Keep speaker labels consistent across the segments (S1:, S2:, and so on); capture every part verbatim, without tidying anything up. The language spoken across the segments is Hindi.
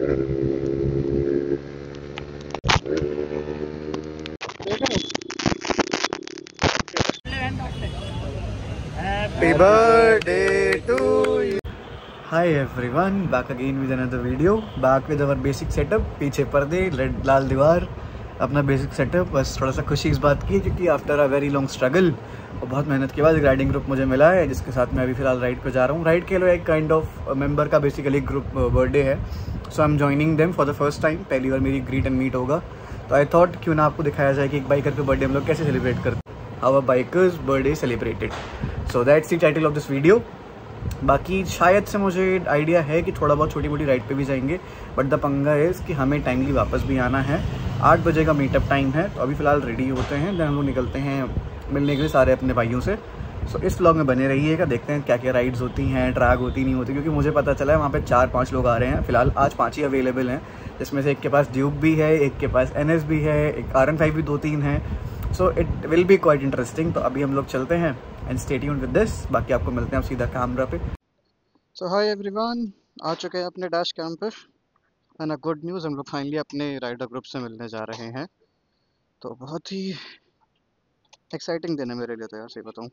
S1: Happy birthday to you. Hi everyone, back again with another video. Back with our basic setup. पीछे पर्दे, रेड लाल दीवार, अपना बेसिक सेटअप. बस थोड़ा सा खुशी इस बात की क्योंकि after a very long struggle और बहुत मेहनत के बाद एक राइडिंग ग्रुप मुझे मिला है जिसके साथ मैं अभी फिलहाल राइड पे जा रहा हूँ. राइड के लिए एक काइंड ऑफ मेंबर का बेसिकली ग्रुप बर्थडे है, so I am joining them for the first time. पहली बार मेरी ग्रीट एंड मीट होगा, तो आई थॉट क्यों ना आपको दिखाया जाए कि एक बाइकर का बर्थडे हम लोग कैसे सेलिब्रेट करते हैं. How a bikers birthday celebrated. So that's the title of this video. बाकी शायद से मुझे आइडिया है कि थोड़ा बहुत छोटी मोटी राइड पे भी जाएंगे, बट द पंगा इज़ कि हमें टाइमली वापस भी आना है. आठ बजे का मीटअप टाइम है, तो अभी फ़िलहाल रेडी होते हैं, देन हम लोग निकलते हैं मिलने के लिए सारे अपने भाइयों से. सो so, इस व्लॉग में बने रहिएगा. देखते हैं क्या क्या राइड्स होती हैं, ट्रैक होती नहीं होती, क्योंकि मुझे पता चला है वहाँ पे चार पाँच लोग आ रहे हैं. फिलहाल आज पाँच ही अवेलेबल हैं, जिसमें से एक के पास ड्यूक भी है, एक के पास एन एस भी है, एक आर एन फाइव भी दो तीन है. So it will be quite interesting. तो अभी हम लोग चलते हैं and stay tuned with this. बाकी आपको मिलते हैं आप सीधा कैमरा पे. सो हाय एवरीवन, आ चुके हैं अपने डैश कैंप पर. एंड अ गुड न्यूज़, हम लोग फाइनली अपने राइडर ग्रुप से मिलने जा रहे हैं. तो बहुत ही एक्साइटिंग दिन है मेरे लिए, तो यार सही बताऊँ,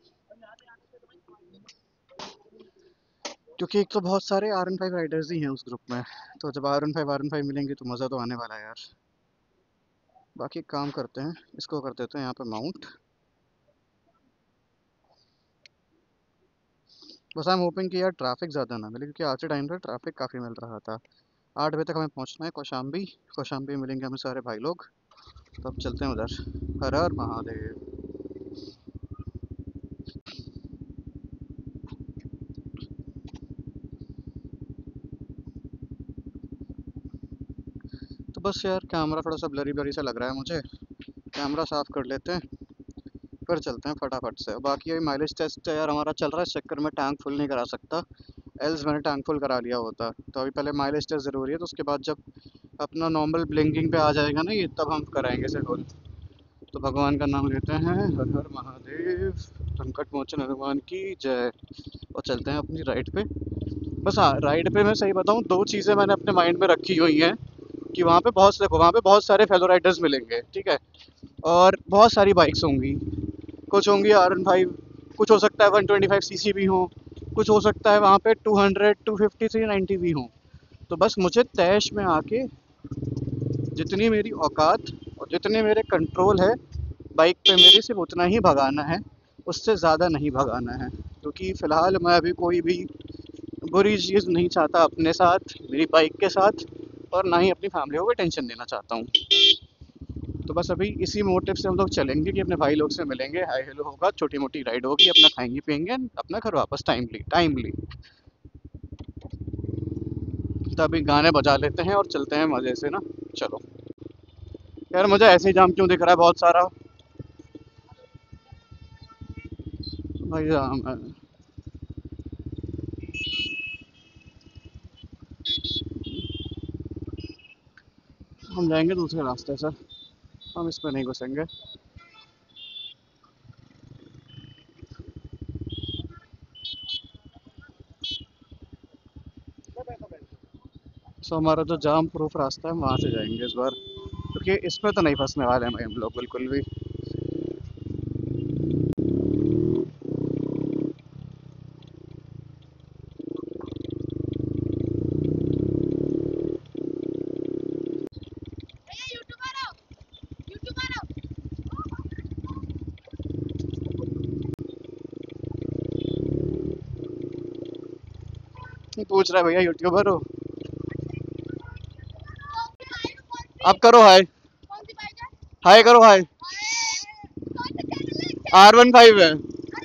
S1: क्योंकि एक तो बहुत सारे आर एन फाइव राइडर्स ही हैं उस ग्रुप में. तो जब R N five R N five मिलेंगे तो मज़ा तो आने वाला है यार. बाकी एक काम करते हैं, इसको कर देते हैं यहाँ पे माउंट. बस आई एम होपिंग कि यार ट्रैफिक ज़्यादा ना मिले, क्योंकि आज के टाइम पर ट्रैफिक काफ़ी मिल रहा था. आठ बजे तक हमें पहुँचना है कौशाम्बी. कौशाम्बी मिलेंगे हमें सारे भाई लोग. तो अब चलते हैं उधर. हर हर महादेव. तो बस यार कैमरा थोड़ा सा ब्लरी ब्लरी सा लग रहा है मुझे. कैमरा साफ़ कर लेते हैं, फिर चलते हैं फटाफट से. बाकी अभी माइलेज टेस्ट यार हमारा चल रहा है, इस चक्कर में टैंक फुल नहीं करा सकता, एल्स मैंने टैंक फुल करा लिया होता. तो अभी पहले माइलेज टेस्ट ज़रूरी है, तो उसके बाद जब अपना नॉर्मल ब्लिंकिंग पे आ जाएगा ना ये, तब हम कराएंगे इसे फुल. तो भगवान का नाम लेते हैं, हर हर महादेव, संकट मोचन हनुमान की जय. और चलते हैं अपनी राइड पे. बस हाँ, राइड पे मैं सही बताऊँ, दो चीज़ें मैंने अपने माइंड में रखी हुई हैं कि वहाँ पे बहुत देखो वहाँ पे बहुत सारे फेलो राइडर्स मिलेंगे, ठीक है, और बहुत सारी बाइक्स होंगी. कुछ होंगी आर एन फाइव, कुछ हो सकता है वन ट्वेंटी फाइव सी सी भी हो, कुछ हो सकता है वहाँ पे two hundred two fifty three ninety भी हो. तो बस मुझे तैश में आके जितनी मेरी औकात और जितने मेरे कंट्रोल है बाइक पे मेरे, सिर्फ उतना ही भगाना है, उससे ज़्यादा नहीं भगाना है. क्योंकि फ़िलहाल मैं अभी कोई भी बुरी चीज़ नहीं चाहता अपने साथ, मेरी बाइक के साथ, और ना ही अपनी फैमिली को टेंशन देना चाहता हूँ. तो बस अभी इसी मोटिव से हम लोग चलेंगे कि अपने भाई लोग से मिलेंगे, हाई हेलो होगा, छोटी मोटी राइड होगी, अपना खाएंगे पियेंगे, अपना घर वापस टाइमली टाइमली. तो अभी गाने बजा लेते हैं और चलते हैं मज़े से ना. चलो यार, मुझे ऐसे ही जाम क्यों दिख रहा है बहुत सारा भाई. जाम है. हम जाएंगे दूसरे रास्ते से, हम इस पर नहीं घुसेंगे. सो हमारा जो जाम प्रूफ रास्ता है वहाँ से जाएंगे इस बार, क्योंकि इसमें तो नहीं फंसने वाले हैं भाई हम लोग बिल्कुल भी. नहीं पूछ रहा है भैया यूट्यूबर हो. आप करो हाय, हाय करो हाय. आर वन फाइव है.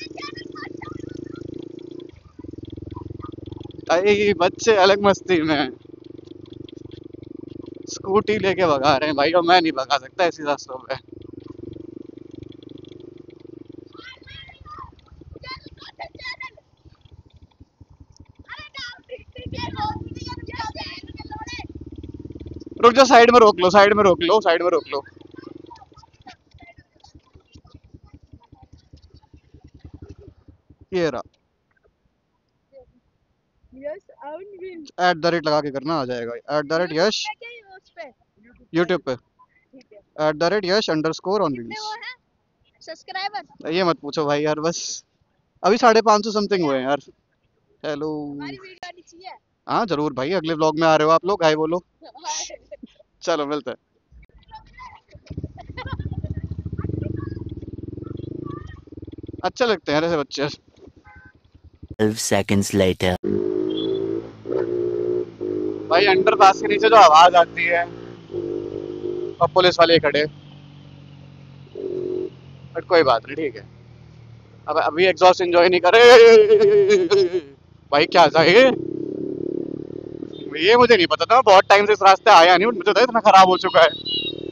S1: अरे बच्चे अलग मस्ती में हैं. स्कूटी लेके भगा रहे हैं भाई, और मैं नहीं भगा सकता ऐसी रास्तों पे. रुक जा, साइड में रोक लो, साइड में रोक लो, साइड में रोक लो. ये रहा.
S2: एट द रेट लगा के करना, आ जाएगा। At the rate Yash YouTube पे, at the rate Yash underscore on reels. ये मत पूछो भाई यार, बस अभी साढ़े पाँच सौ समथिंग हुए हैं यार। हेलो। हाँ जरूर भाई, अगले व्लॉग में आ रहे हो आप लोग, हाय बोलो। चलो मिलते हैं। अच्छे लगते हैं ऐसे बच्चे।
S3: twelve seconds later.
S2: भाई अंडर पास के नीचे जो आवाज आती है और पुलिस वाले खड़े, बट कोई बात नहीं, ठीक है। अब अभी एग्जॉस्ट एंजॉय नहीं करे। भाई क्या था ये ये मुझे नहीं पता था, बहुत टाइम से इस रास्ते आया नहीं, मुझे तो इतना खराब हो चुका है।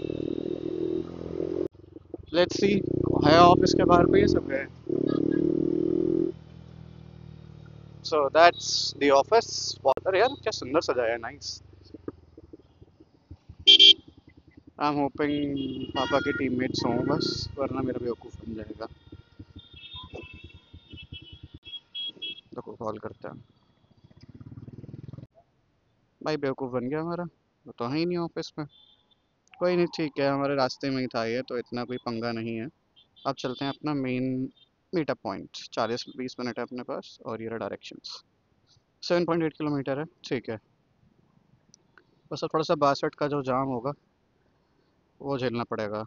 S2: लेट्स सी, है ऑफिस के बाहर पे ये सब है। So that's the office. अरे यार क्या सुंदर सजाया है, नाइस। आई एम होपिंग पापा के टीममेट्स हों बस, वरना मेरा बेवकूफ़ बन जाएगा। देखो कॉल करते हैं। भाई बेवकूफ़ बन गया हमारा, वो तो है ही नहीं ऑफिस में। कोई नहीं, ठीक है, हमारे रास्ते में ही था ये, तो इतना कोई पंगा नहीं है। अब चलते हैं अपना मेन मीटअप पॉइंट। चालीस बीस मिनट है अपने पास, और ये रहा directions. Seven point eight kilometre है, ठीक है। बस अब थोड़ा सा बासठ का जो जाम होगा वो झेलना पड़ेगा।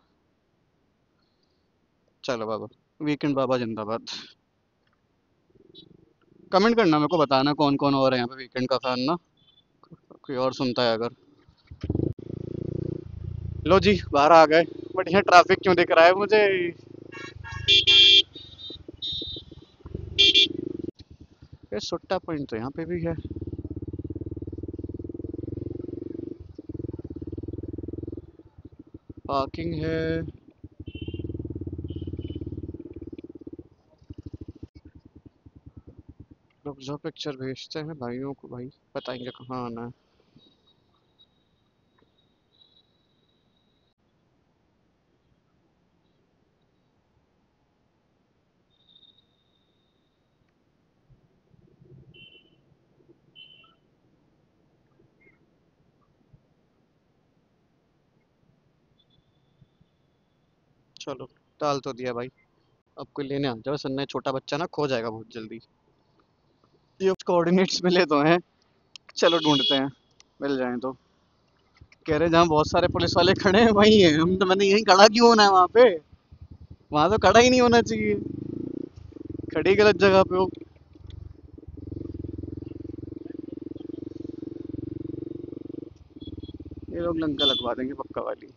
S2: चलो बाबा, वीकेंड बाबा जिंदाबाद। कमेंट करना, मेरे को बताना कौन कौन और है यहाँ पे वीकेंड का फैन ना, कोई और सुनता है अगर। लो जी बाहर आ गए, बट यहाँ ट्रैफिक क्यों दिख रहा है मुझे। ये सुट्टा पॉइंट तो यहाँ पे भी है। पार्किंग है। रुक जाओ, पिक्चर भेजते हैं भाइयों को, भाई बताएंगे कहाँ आना है। चलो डाल तो दिया भाई, अब कोई लेने आ जाओ, सन्ना छोटा बच्चा ना खो जाएगा बहुत जल्दी। ये कोऑर्डिनेट्स मिले तो हैं, चलो ढूंढते हैं, मिल जाएं तो। कह रहे जहाँ बहुत सारे पुलिस वाले खड़े हैं वहीं है हम, तो मैंने यहीं खड़ा क्यों होना है वहाँ पे, वहाँ तो खड़ा ही नहीं होना चाहिए, खड़ी गलत जगह पे हो। ये लोग लंका लगवा देंगे पक्का वाली।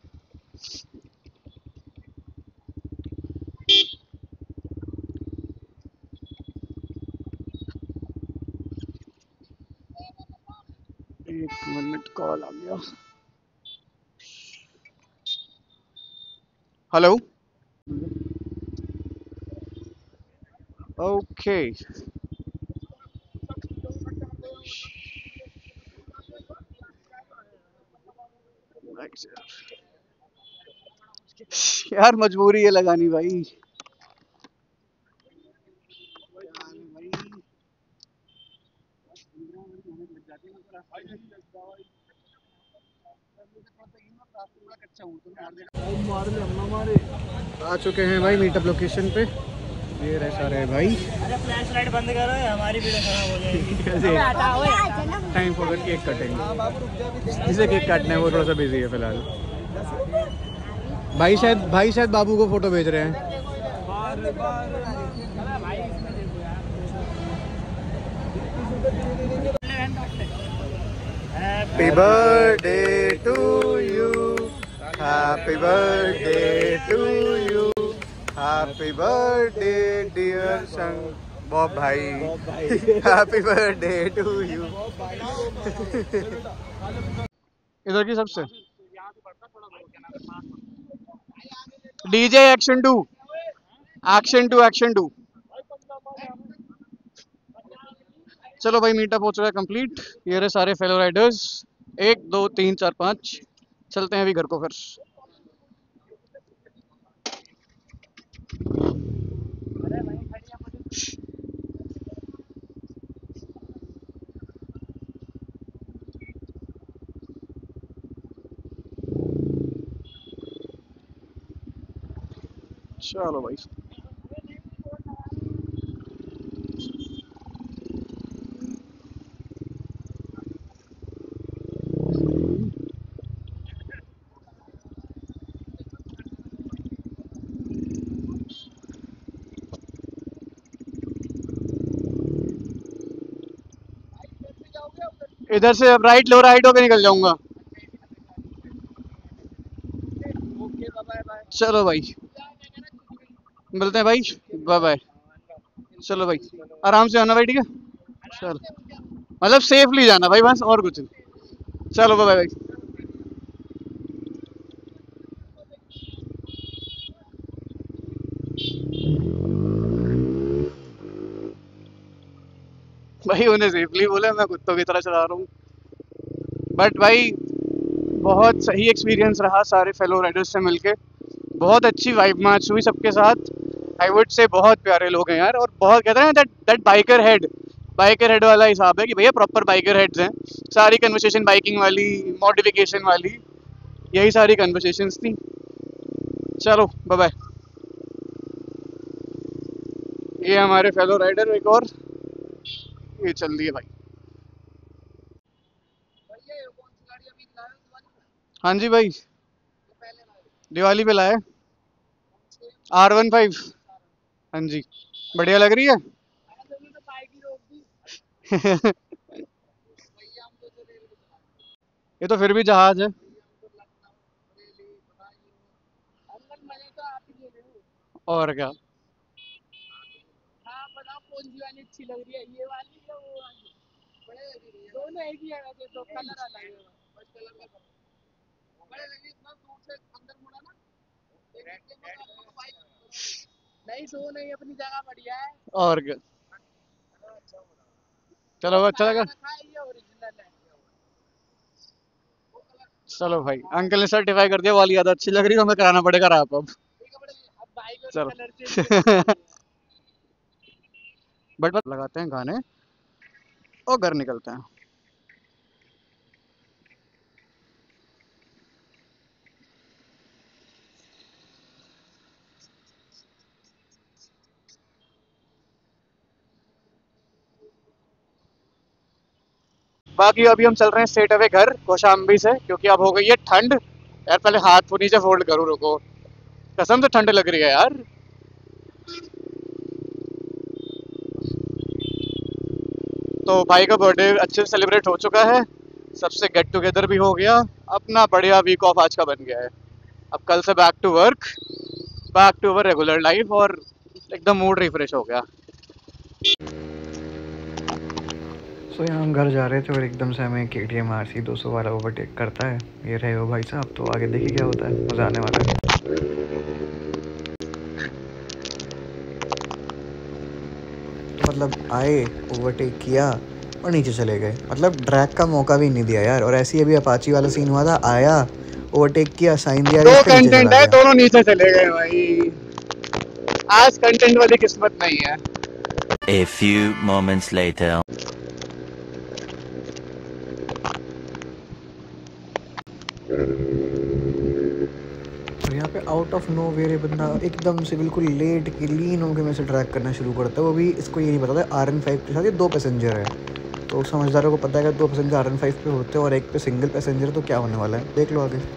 S2: एक मिनट, कॉल आ गया। हेलो। ओके। यार मजबूरी है लगानी भाई। आ चुके हैं भाई मीटअप लोकेशन पे, ये रहे सारे भाई।
S4: अरे फ्लैश लाइट बंद करो, हमारी वीडियो खराब हो जाएगी।
S1: टाइम फॉर केक कटेंगे, जिसे केक काटना है वो थोड़ा सा बिजी है फिलहाल। भाई शायद भाई शायद बाबू को फोटो भेज रहे हैं। Happy birthday to you, happy birthday to you, happy birthday dear संग बॉब भाई, हैप्पी बर्थडे टू यू। इधर की सबसे DJ action two, action two, action two. चलो भाई मीटअप हो चुका है कंप्लीट, ये रहे सारे फेलो राइडर्स, एक दो तीन चार पाँच। चलते हैं अभी घर को फिर।
S2: चलो भाई। इधर से अब राइट लो, राइट होके निकल जाऊंगा। चलो भाई, मिलते हैं भाई, बाय बाय। चलो भाई, आराम से आना भाई, ठीक है। चलो, मतलब सेफली जाना भाई, बस और कुछ नहीं। चलो बाय बाय। भाई उन्हें सेफली बोले, मैं कुत्तों की तरह चला रहा हूँ। बट भाई बहुत सही एक्सपीरियंस रहा सारे फेलो राइडर्स से मिलके। बहुत अच्छी वाइब मैच हुई सबके साथ। आई वुड से बहुत प्यारे लोग हैं यार, और बहुत कहते हैं that that biker head biker head वाला हिसाब है कि भैया प्रॉपर बाइकर हेड्स हैं। सारी कन्वर्सेशन बाइकिंग वाली, मॉडिफिकेशन वाली, यही सारी कन्वर्सेशंस थी। चलो बाय बाय। ये हमारे फेलो राइडर एक और, ये चल दिए भाई। हाँ जी भाई, दिवाली पे लाए आर वन फाइव। हाँ जी, बढ़िया लग रही है। ये तो फिर भी जहाज है। और क्या। और क्या। चलो अच्छा लगा। चलो भाई, अंकल ने सर्टिफाई कर दिया, वाली ज्यादा अच्छी लग रही है, हमें कराना पड़ेगा रैप अब। चलो। बट बस लगाते हैं गाने और घर निकलते हैं। बाकी अभी हम चल रहे हैं स्ट्रेट अवे घर कौशाम्बी से, क्योंकि अब हो गई है ठंड। यार पहले हाथ को नीचे फोल्ड करूँ, रुको, कसम से ठंड लग रही है यार। तो भाई का बर्थडे अच्छे से सेलिब्रेट हो चुका है, सबसे गेट टुगेदर भी हो गया। अपना बढ़िया वीक ऑफ आज का बन गया है। अब कल से back to work, back to our regular life, और एकदम मूड रिफ्रेश हो गया।
S1: सो so, यहाँ हम घर जा रहे थे और एकदम से हमें के टी एम आर सी दो सौ वाला ओवरटेक करता है। ये रहे हो भाई साहब, तो आगे देखिए क्या होता है, मज़ा आने वाला है। मतलब आए, ओवरटेक किया और नीचे चले गए, मतलब ड्रैग का मौका भी नहीं दिया यार। और ऐसे ही अभी अपाची वाला सीन हुआ था, आया ओवरटेक किया, साइन दिया,
S2: दो
S1: नीचे
S2: कंटेंट
S1: चला
S2: है,
S1: गया।
S2: दोनों नीचे चले गए भाई। आज कंटेंट वाली किस्मत नहीं है।
S3: A few moments later.
S1: और यहाँ पे आउट ऑफ नो वेयर ये बंदा एकदम से बिल्कुल लेट की लीन होकर में से ड्रैग करना शुरू करता है। वो भी इसको ये नहीं पता था आर एन फाइव के साथ ये दो पैसेंजर है, तो समझदारों को पता है कि दो पैसेंजर आर एन फाइव पे होते हैं और एक पे सिंगल पैसेंजर, तो क्या होने वाला है देख लो आगे।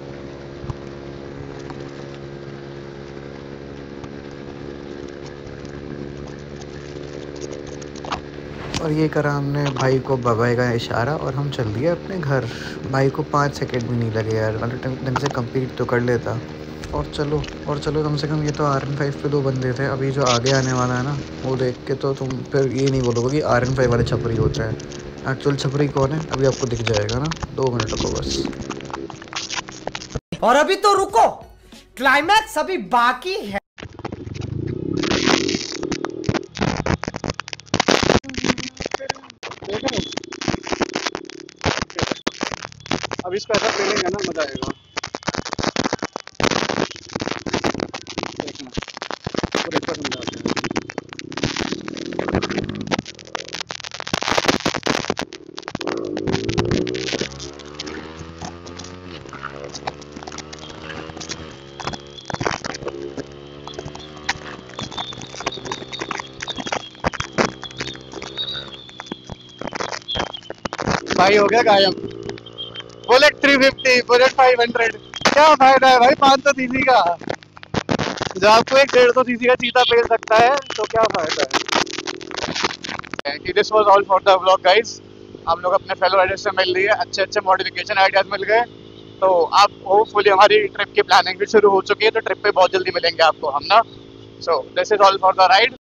S1: और ये करा हमने भाई को बाबाई का इशारा और हम चल दिए अपने घर। भाई को पाँच सेकंड भी नहीं लगे यार, मतलब ढंग से कंप्लीट तो कर लेता। और चलो और चलो कम से कम ये तो आर एन फाइव पे दो बंदे थे, अभी जो आगे आने वाला है ना, वो देख के तो तुम फिर ये नहीं बोलोगे कि आर एन फाइव वाले छपरी होते हैं। एक्चुअल छपरी कौन है अभी आपको दिख जाएगा ना, दो मिनट रुको बस।
S4: और अभी तो रुको, क्लाइमैक्स अभी बाकी है।
S2: अब इसका ऐसा फीलिंग है ना, मजा आएगा। देखना, पूरे इसको समझाते हैं। भाई हो गया गायब। Bullet three fifty, bullet five hundred, क्या फायदा है भाई पाँच सौ सीसी का, जब आपको एक डेढ़ सौ सीसी का चीता पेल सकता है तो क्या फायदा है। This was all for the vlog guys. हम लोग अपने फेलो राइडर्स से मिल लिए, अच्छे अच्छे मॉडिफिकेशन आइडियाज मिल गए, तो आप होपफुली हमारी ट्रिप की प्लानिंग भी शुरू हो चुकी है, तो ट्रिप पे बहुत जल्दी मिलेंगे आपको हम ना। So this is all for the ride.